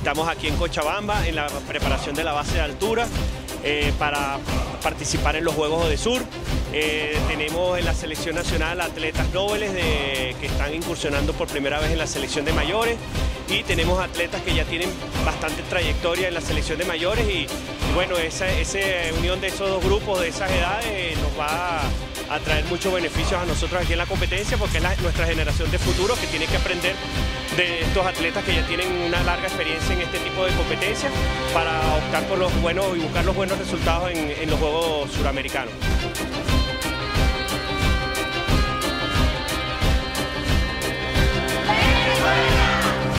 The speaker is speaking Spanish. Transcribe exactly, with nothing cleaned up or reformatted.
Estamos aquí en Cochabamba en la preparación de la base de altura eh, para participar en los Juegos ODESUR. Eh, tenemos en la selección nacional atletas nobles de, que están incursionando por primera vez en la selección de mayores, y tenemos atletas que ya tienen bastante trayectoria en la selección de mayores, y, y bueno, esa, esa unión de esos dos grupos, de esas edades, eh, nos va a, a traer muchos beneficios a nosotros aquí en la competencia, porque es la, nuestra generación de futuro que tiene que aprender de estos atletas que ya tienen una larga experiencia en este tipo de competencias para optar por los buenos y buscar los buenos resultados en, en los Juegos Suramericanos.